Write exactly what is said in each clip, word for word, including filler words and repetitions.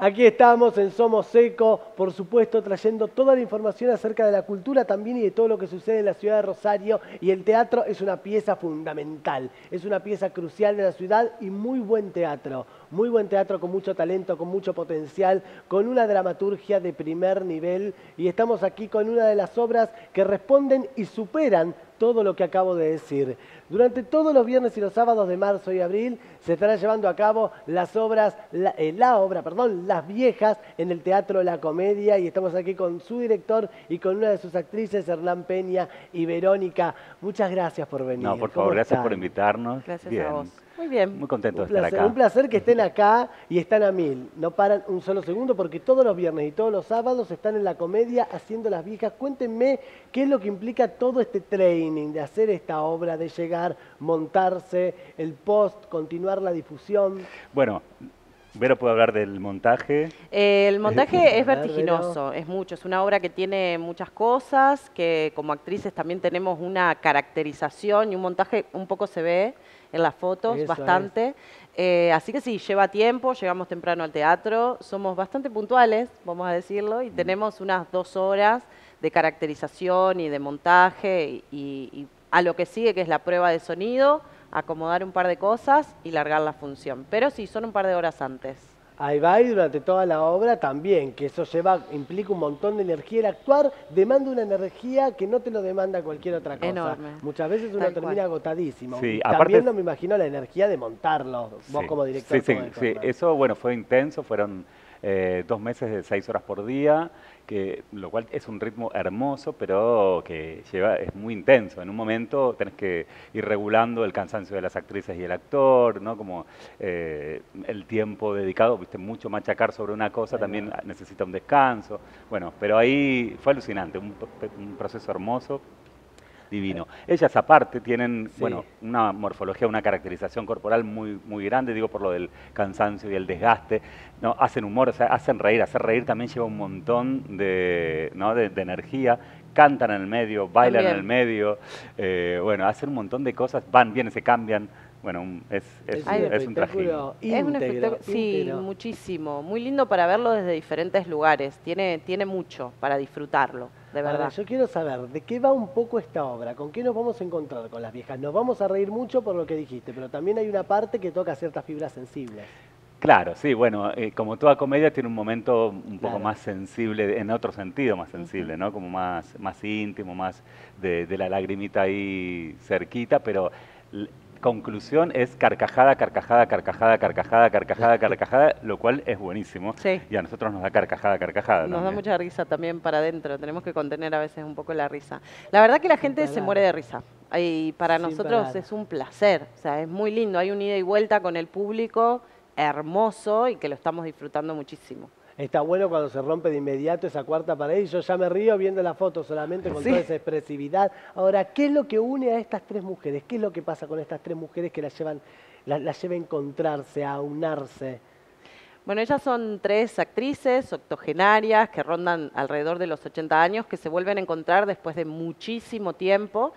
Aquí estamos en Somos Eco, por supuesto, trayendo toda la información acerca de la cultura también y de todo lo que sucede en la ciudad de Rosario. Y el teatro es una pieza fundamental, es una pieza crucial de la ciudad y muy buen teatro. Muy buen teatro con mucho talento, con mucho potencial, con una dramaturgia de primer nivel. Y estamos aquí con una de las obras que responden y superan todo lo que acabo de decir. Durante todos los viernes y los sábados de marzo y abril se estarán llevando a cabo las obras, la, eh, la obra, perdón, Las Viejas en el Teatro La Comedia y estamos aquí con su director y con una de sus actrices, Hernán Peña y Verónica. Muchas gracias por venir. No, por favor, gracias están? por invitarnos. Gracias Bien. a vos. Muy bien. Muy contento Un de estar placer, acá. un placer que estén acá y están a mil. No paran un solo segundo porque todos los viernes y todos los sábados están en La Comedia haciendo Las Viejas. Cuéntenme qué es lo que implica todo este training de hacer esta obra, de llegar, montarse, el post, continuar la difusión. Bueno, Vero puede hablar del montaje. Eh, el montaje es A ver, vertiginoso, es mucho, es una obra que tiene muchas cosas, que como actrices también tenemos una caracterización y un montaje un poco se ve en las fotos, Eso bastante. Eh, así que sí, lleva tiempo, llegamos temprano al teatro, somos bastante puntuales, vamos a decirlo, y tenemos unas dos horas de caracterización y de montaje y, y a lo que sigue, que es la prueba de sonido, acomodar un par de cosas y largar la función. Pero sí, son un par de horas antes. Ahí va y durante toda la obra también, que eso lleva, implica un montón de energía. El actuar demanda una energía que no te lo demanda cualquier otra cosa. Enorme. Muchas veces uno Tal termina cual. agotadísimo. Sí, Y aparte- también no me imagino la energía de montarlo, vos Sí, como director. Sí, sí, como sí. Hernán. Eso, bueno, fue intenso, fueron eh, dos meses de seis horas por día, que, lo cual es un ritmo hermoso, pero que lleva, es muy intenso. En un momento tenés que ir regulando el cansancio de las actrices y el actor, ¿no? Como eh, el tiempo dedicado, viste, mucho machacar sobre una cosa Ahí también va. necesita un descanso. Bueno, pero ahí fue alucinante, un, un proceso hermoso. Divino. Ellas aparte tienen, Sí. bueno, una morfología, una caracterización corporal muy, muy grande, digo por lo del cansancio y el desgaste, ¿no? Hacen humor, o sea, hacen reír, hacer reír también lleva un montón de, ¿no? de, de energía, cantan en el medio, bailan También. en el medio, eh, bueno, hacen un montón de cosas, van, vienen, se cambian, bueno, un- es, es, Es un, un es un trajín. espectáculo Es un íntegro, espectáculo, sí, íntegro. muchísimo. Muy lindo para verlo desde diferentes lugares. Tiene, tiene mucho para disfrutarlo, de Ahora, verdad. yo quiero saber, ¿de qué va un poco esta obra? ¿Con qué nos vamos a encontrar con Las Viejas? Nos vamos a reír mucho por lo que dijiste, pero también hay una parte que toca ciertas fibras sensibles. Claro, sí, bueno, eh, como toda comedia tiene un momento un poco Claro. más sensible, en otro sentido más sensible, ¿no? Como más, más íntimo, más de, de la lagrimita ahí cerquita, pero l- conclusión es carcajada, carcajada, carcajada, carcajada, carcajada, carcajada, lo cual es buenísimo. Sí. Y a nosotros nos da carcajada, carcajada. Nos da también. mucha risa también para adentro, tenemos que contener a veces un poco la risa. La verdad que la gente se parar. muere de risa. Y para Sin nosotros parar. es un placer, o sea, es muy lindo. Hay un ida y vuelta con el público hermoso y que lo estamos disfrutando muchísimo. Está bueno cuando se rompe de inmediato esa cuarta pared y yo ya me río viendo la foto solamente con Sí. toda esa expresividad. Ahora, ¿qué es lo que une a estas tres mujeres? ¿Qué es lo que pasa con estas tres mujeres que las llevan, las, las lleva a encontrarse, a unarse? Bueno, ellas son tres actrices octogenarias que rondan alrededor de los ochenta años, que se vuelven a encontrar después de muchísimo tiempo,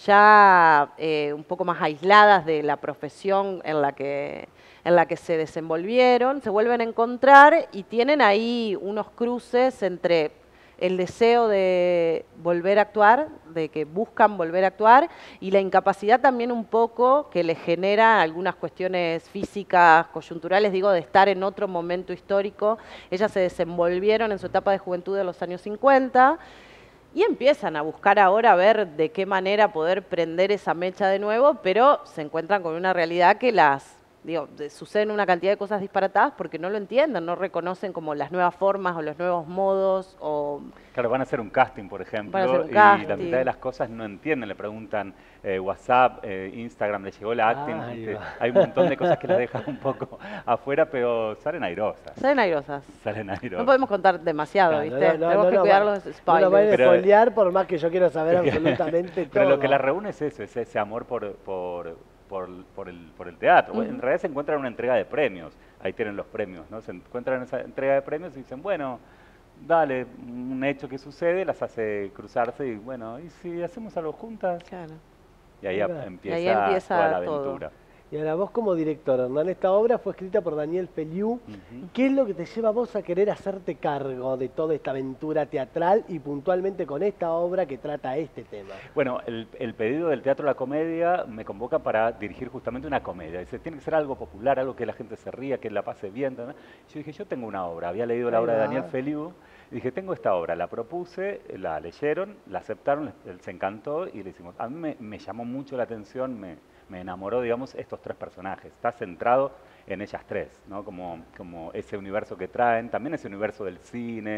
ya eh, un poco más aisladas de la profesión en la que, en la que se desenvolvieron, se vuelven a encontrar y tienen ahí unos cruces entre el deseo de volver a actuar, de que buscan volver a actuar, y la incapacidad también un poco que les genera algunas cuestiones físicas, coyunturales, digo, de estar en otro momento histórico. Ellas se desenvolvieron en su etapa de juventud de los años cincuenta y empiezan a buscar ahora a ver de qué manera poder prender esa mecha de nuevo, pero se encuentran con una realidad que las... Digo, de- suceden una cantidad de cosas disparatadas porque no lo entienden, no reconocen como las nuevas formas o los nuevos modos o... Claro, van a hacer un casting, por ejemplo, Van a hacer un y la casting. mitad de las cosas no entienden, le preguntan eh, WhatsApp, eh, Instagram, le llegó la acting, Ahí ¿viste? va. Hay un montón de cosas que las dejan un poco afuera, pero salen airosas, Salen airosas. salen airosas. No podemos contar demasiado, Claro, ¿viste? no, no, Tenemos no, que no, cuidar va- los No lo spoilers. vayan a Pero- spoilear por más que yo quiero saber absolutamente todo. Pero lo que las reúne es eso, es ese amor por, por, por, por el, por el teatro. Bueno, en Ujú. realidad se encuentran en una entrega de premios, ahí tienen los premios, ¿no? Se encuentran en esa entrega de premios y dicen, bueno, dale, un hecho que sucede, las hace cruzarse y bueno, ¿y si hacemos algo juntas? Claro. Y ahí Ahí va. empieza, Y ahí empieza toda la todo. aventura. Y ahora vos como director, Hernán, esta obra fue escrita por Daniel Feliú. Uh-huh. ¿Qué es lo que te lleva a vos a querer hacerte cargo de toda esta aventura teatral y puntualmente con esta obra que trata este tema? Bueno, el, el pedido del Teatro La Comedia me convoca para dirigir justamente una comedia. Dice, tiene que ser algo popular, algo que la gente se ría, que la pase bien. ¿No? Yo dije, yo tengo una obra, había leído la Ahí obra de va. Daniel Feliú, y dije, tengo esta obra, la propuse, la leyeron, la aceptaron, les, les encantó y le hicimos. A mí me, me llamó mucho la atención, me, me enamoró, digamos, estos tres personajes. Está centrado en ellas tres, ¿no? Como, como ese universo que traen, también ese universo del cine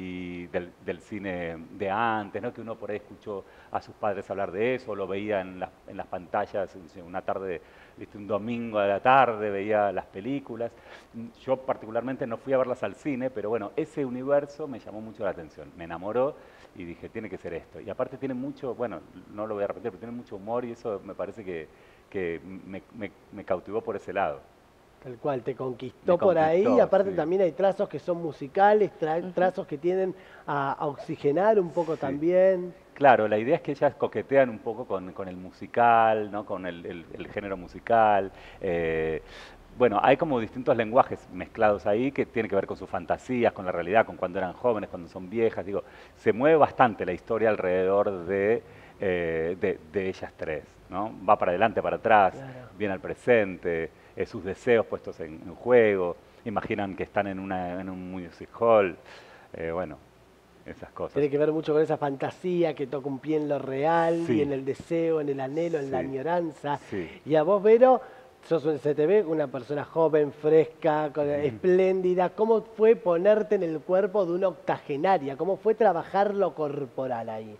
y del, del cine de antes, ¿no? Que uno por ahí escuchó a sus padres hablar de eso, lo veía en, la, en las pantallas, una tarde, ¿viste? Un domingo a la tarde, veía las películas. Yo particularmente no fui a verlas al cine, pero bueno, ese universo me llamó mucho la atención, me enamoró y dije, tiene que ser esto. Y aparte tiene mucho, bueno, no lo voy a repetir, pero tiene mucho humor y eso me parece que, que me, me, me cautivó por ese lado. Tal cual, te conquistó, Me por ahí, conquistó, y aparte sí. también hay trazos que son musicales, tra trazos que tienden a, a oxigenar un poco Sí. también. Claro, la idea es que ellas coquetean un poco con, con el musical, ¿no? Con el, el, el género musical. Eh, bueno, hay como distintos lenguajes mezclados ahí que tienen que ver con sus fantasías, con la realidad, con cuando eran jóvenes, cuando son viejas. Digo, se mueve bastante la historia alrededor de, eh, de, de ellas tres, ¿no? Va para adelante, para atrás, Claro. viene al presente, eh, sus deseos puestos en, en juego, imaginan que están en, una, en un music hall, eh, bueno, esas cosas. Tiene que ver mucho con esa fantasía que toca un pie en lo real, Sí. y en el deseo, en el anhelo, en la Sí. añoranza. Sí. Y a vos, Vero, sos un, se te ve una persona joven, fresca, con- espléndida. ¿Cómo fue ponerte en el cuerpo de una octogenaria? ¿Cómo fue trabajar lo corporal ahí?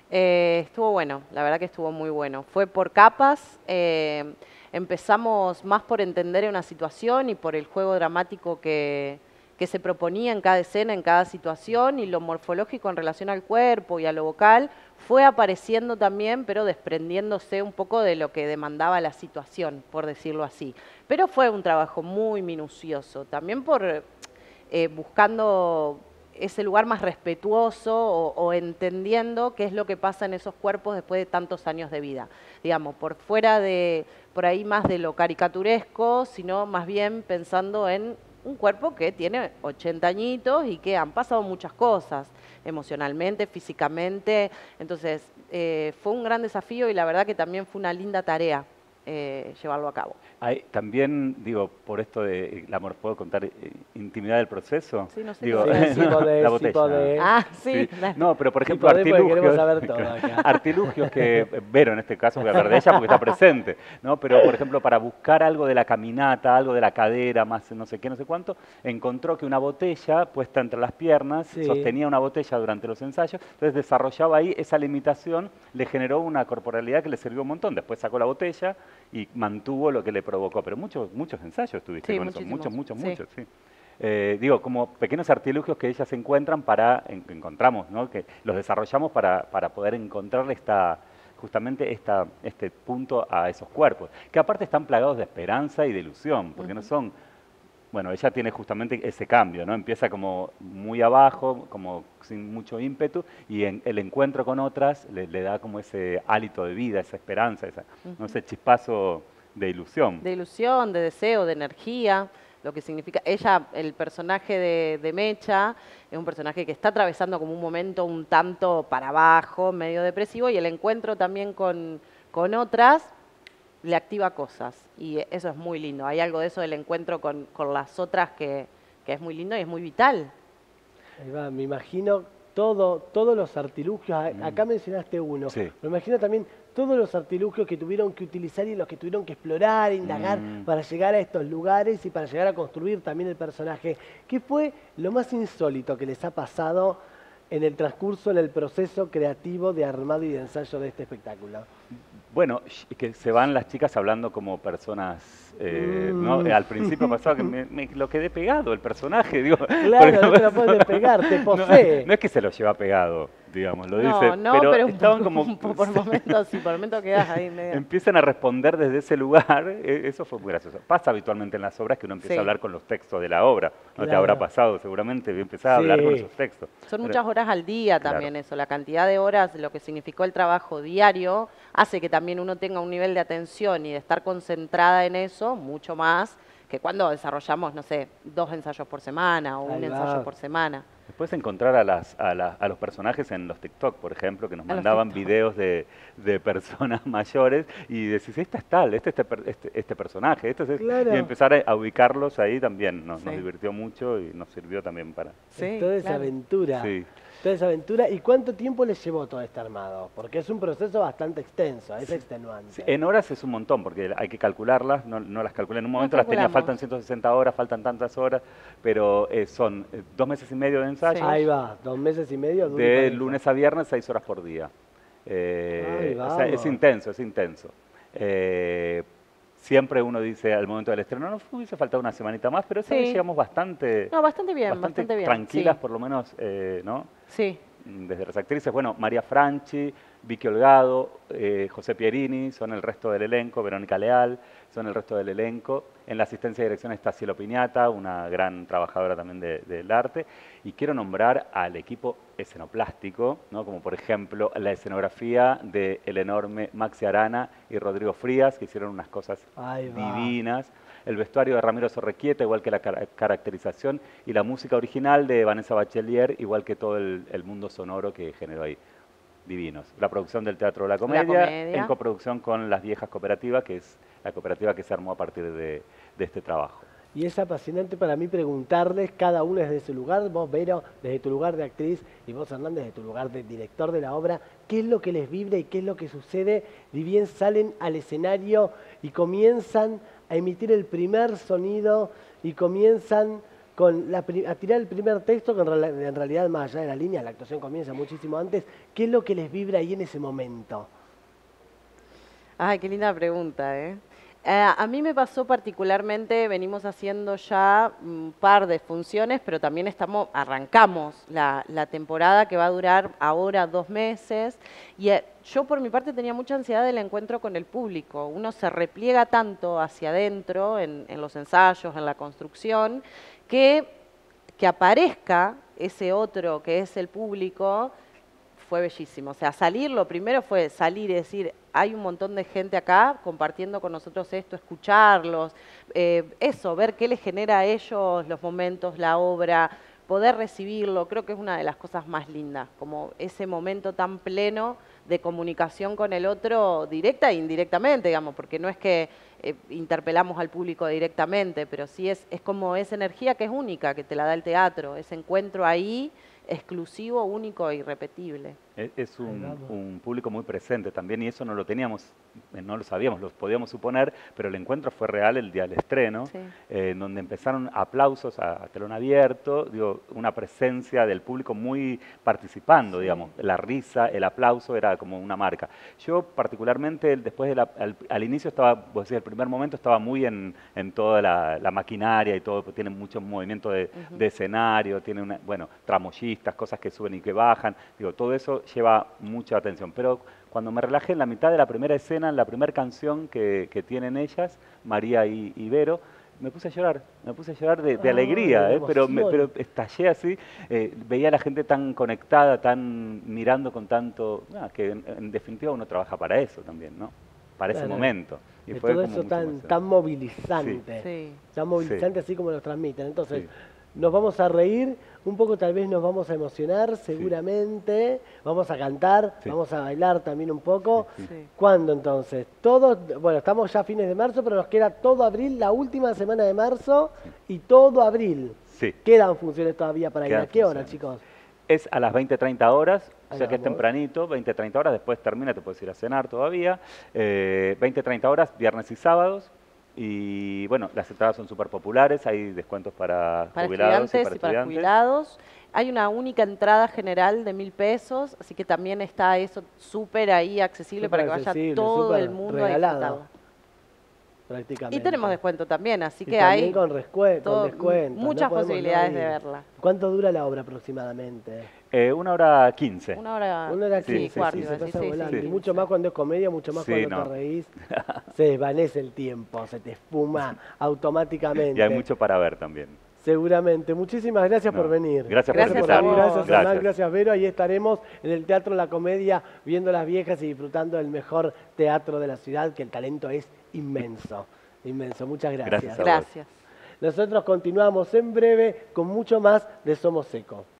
Eh, estuvo bueno, la verdad que estuvo muy bueno. Fue por capas, eh, empezamos más por entender una situación y por el juego dramático que, que se proponía en cada escena, en cada situación, y lo morfológico en relación al cuerpo y a lo vocal fue apareciendo también, pero desprendiéndose un poco de lo que demandaba la situación, por decirlo así. Pero fue un trabajo muy minucioso, también por eh, buscando ese lugar más respetuoso o, o entendiendo qué es lo que pasa en esos cuerpos después de tantos años de vida. Digamos, por fuera de, por ahí más de lo caricaturesco, sino más bien pensando en un cuerpo que tiene ochenta añitos y que han pasado muchas cosas, emocionalmente, físicamente. Entonces, eh, fue un gran desafío y la verdad que también fue una linda tarea eh, llevarlo a cabo. Hay, también, digo, por esto de, la, ¿puedo contar eh, intimidad del proceso? Sí, no sé Digo, qué Sí, sí podés, la sí botella. podés. Ah, sí. Sí. No, pero por Sí ejemplo, podés, porque artilugios, queremos saber todo acá. artilugios que, eh, Vero en este caso, voy a hablar de ella porque está presente, ¿no? Pero por ejemplo, para buscar algo de la caminata, algo de la cadera, más no sé qué, no sé cuánto, encontró que una botella puesta entre las piernas, Sí. sostenía una botella durante los ensayos, entonces desarrollaba ahí esa limitación, le generó una corporalidad que le sirvió un montón, después sacó la botella y mantuvo lo que le provocó, pero muchos, muchos ensayos tuviste Sí, con eso, muchísimos, muchos, muchos, sí. muchos, sí. Eh, digo, como pequeños artilugios que ellas encuentran para, en, encontramos, ¿no? Que los desarrollamos para, para poder encontrarle esta, justamente esta, este punto a esos cuerpos, que aparte están plagados de esperanza y de ilusión, porque no son, bueno, ella tiene justamente ese cambio, ¿no? Empieza como muy abajo, como sin mucho ímpetu, y en, el encuentro con otras le, le da como ese hálito de vida, esa esperanza, esa, ¿no? Ese chispazo de ilusión. De ilusión, de deseo, de energía, lo que significa. Ella, el personaje de, de Mecha, es un personaje que está atravesando como un momento un tanto para abajo, medio depresivo, y el encuentro también con, con otras le activa cosas, y eso es muy lindo. Hay algo de eso del encuentro con, con las otras que, que es muy lindo y es muy vital. Ahí va, me imagino todo, todos los artilugios, a- acá mencionaste uno, Sí. me imagino también todos los artilugios que tuvieron que utilizar y los que tuvieron que explorar, indagar Mm. para llegar a estos lugares y para llegar a construir también el personaje. ¿Qué fue lo más insólito que les ha pasado en el transcurso, en el proceso creativo de armado y de ensayo de este espectáculo? Bueno, sh- que se van las chicas hablando como personas, eh, ¿no? Mm. Eh, Al principio pasaba que me, me lo quedé pegado, el personaje, digo. Claro, porque- no te lo puedes despegar, te No, posee. no es que se lo lleva pegado, digamos, lo no, dice, no, pero, pero, un estaban poco- como... un poco por momentos, sí, por momentos quedas ahí medio. Empiezan a responder desde ese lugar, eh, eso fue muy gracioso. Pasa habitualmente en las obras que uno empieza Sí. a hablar con los textos de la obra, no te Claro. habrá pasado seguramente, empezar a hablar Sí. con esos textos. Son Pero- muchas horas al día Claro. también eso, la cantidad de horas, lo que significó el trabajo diario, hace que también uno tenga un nivel de atención y de estar concentrada en eso mucho más que cuando desarrollamos, no sé, dos ensayos por semana o Ahí un va. ensayo por semana. Después encontrar a, las, a, la- a los personajes en los TikTok, por ejemplo, que nos En los mandaban TikTok. videos de, de personas mayores y decís, esta es tal, este este, per- este, este personaje, este es este". Claro. Y empezar a, a ubicarlos ahí también nos, nos Sí. divirtió mucho y nos sirvió también para... Sí, Toda esa claro. aventura. Sí. Toda esa aventura. ¿Y cuánto tiempo les llevó todo este armado? Porque es un proceso bastante extenso, es extenuante. Sí, en horas es un montón, porque hay que calcularlas, no, no las calculé en un No momento, las tenía, calculamos. faltan ciento sesenta horas, faltan tantas horas, pero eh, son eh, dos meses y medio de ensayo, Sí. Ahí va, dos meses y medio. duro y de parejo. lunes a viernes, seis horas por día. Eh, Ay, o sea, es vamos. intenso, es intenso. Eh, siempre uno dice al momento del estreno, no hubiese faltado una semanita más, pero esa vez Sí. llegamos bastante, No, bastante bien, bastante bastante bien. tranquilas, sí. por lo menos, eh, ¿no? Sí. Desde las actrices, bueno, María Franchi, Vicky Holgado, eh, José Pierini, son el resto del elenco, Verónica Leal, son el resto del elenco. En la asistencia de dirección está Cielo Piñata, una gran trabajadora también de- del arte. Y quiero nombrar al equipo escenoplástico, ¿no? Como por ejemplo la escenografía del enorme Maxi Arana y Rodrigo Frías, que hicieron unas cosas Ahí va. divinas. El vestuario de Ramiro Sorrequieta, igual que la cara- caracterización, y la música original de Vanessa Bachelier, igual que todo el, el mundo sonoro que generó ahí. Divinos. La producción del Teatro de la Comedia, Comedia. en coproducción con Las Viejas Cooperativas, que es la cooperativa que se armó a partir de, de este trabajo. Y es apasionante para mí preguntarles, cada uno desde su lugar, vos Vero, desde tu lugar de actriz, y vos Hernández, desde tu lugar de director de la obra, qué es lo que les vibra y qué es lo que sucede, ni bien salen al escenario y comienzan a emitir el primer sonido y comienzan con la, pri- a tirar el primer texto, que en, real- en realidad más allá de la línea, la actuación comienza muchísimo antes, ¿qué es lo que les vibra ahí en ese momento? Ay, qué linda pregunta, ¿eh? Eh, a mí me pasó particularmente, venimos haciendo ya un par de funciones, pero también estamos, arrancamos la, la temporada que va a durar ahora dos meses. Y eh, yo por mi parte tenía mucha ansiedad del encuentro con el público. Uno se repliega tanto hacia adentro en, en los ensayos, en la construcción, que, que aparezca ese otro que es el público fue bellísimo. O sea, salir, lo primero fue salir y decir, hay un montón de gente acá compartiendo con nosotros esto, escucharlos, eh, eso, ver qué les genera a ellos los momentos, la obra, poder recibirlo, creo que es una de las cosas más lindas, como ese momento tan pleno de comunicación con el otro, directa e indirectamente, digamos, porque no es que eh, interpelamos al público directamente, pero sí es, es como esa energía que es única, que te la da el teatro, ese encuentro ahí, exclusivo, único e irrepetible. Es, es Ahí un, vamos. un público muy presente también y eso no lo teníamos, eh, no lo sabíamos, lo podíamos suponer, pero el encuentro fue real el día del estreno, Sí. eh, en donde empezaron aplausos a, a telón abierto, digo, una presencia del público muy participando, Sí. digamos, la risa, el aplauso era como una marca. Yo particularmente el- después de la- al, al inicio estaba, vos decís, el primer momento estaba muy en, en toda la, la maquinaria y todo, tiene mucho movimiento de, Ujú. de escenario, tiene una, bueno, tramoyistas, cosas que suben y que bajan, digo, todo eso lleva mucha atención, pero cuando me relajé en la mitad de la primera escena, en la primera canción que, que tienen ellas, María y, y Vero, me puse a llorar, me puse a llorar de, de Ay, alegría, de ¿eh? pero, me, emoción. pero estallé así, eh, veía a la gente tan conectada, tan mirando con tanto, ah, que en, en definitiva uno trabaja para eso también, ¿no? Para ese Claro. momento. Y De fue todo como eso mucha tan, emoción. tan movilizante. Sí. Tan movilizante así como lo transmiten. Entonces, Sí. nos vamos a reír, un poco tal vez nos vamos a emocionar, seguramente. Vamos a cantar, Sí. vamos a bailar también un poco. Sí, Sí. ¿Cuándo entonces? Todos, bueno, estamos ya a fines de marzo, pero nos queda todo abril, la última semana de marzo y todo abril. Sí. Quedan funciones todavía para ir. Quedan ¿A qué hora, funciones. chicos? Es a las veinte treinta horas, o Ahí sea que es vamos. tempranito, veinte treinta horas, después termina, te puedes ir a cenar todavía. Eh, veinte treinta horas, viernes y sábados. Y bueno, las entradas son súper populares, hay descuentos para, Para jubilados estudiantes y para y para estudiantes. jubilados. Hay una única entrada general de mil pesos, así que también está eso súper ahí accesible Súper para que vaya accesible, todo súper el mundo regalado, a disfrutarlo. Prácticamente. Y tenemos descuento también, así Y que también hay con, rescue- todo- con descuentos. muchas no podemos no posibilidades de ir. verla. ¿Cuánto dura la obra aproximadamente? Eh, una hora quince. Una hora, Una hora Sí, quince, sí, cuarto, sí, iba a se decir, pasa sí, volando. sí, Y quince. mucho más cuando es comedia, mucho más Sí, cuando no. te reís. Se desvanece el tiempo, se te espuma automáticamente. Y hay mucho para ver también. Seguramente. Muchísimas gracias No, por venir. gracias por por invitarme. venir. Gracias, Gracias. Hernán. Gracias, Vero. Ahí estaremos en el Teatro La Comedia viendo las viejas y disfrutando del mejor teatro de la ciudad, que el talento es inmenso. Inmenso. Muchas gracias. Gracias a vos. Gracias. Nosotros continuamos en breve con mucho más de Somos Eco.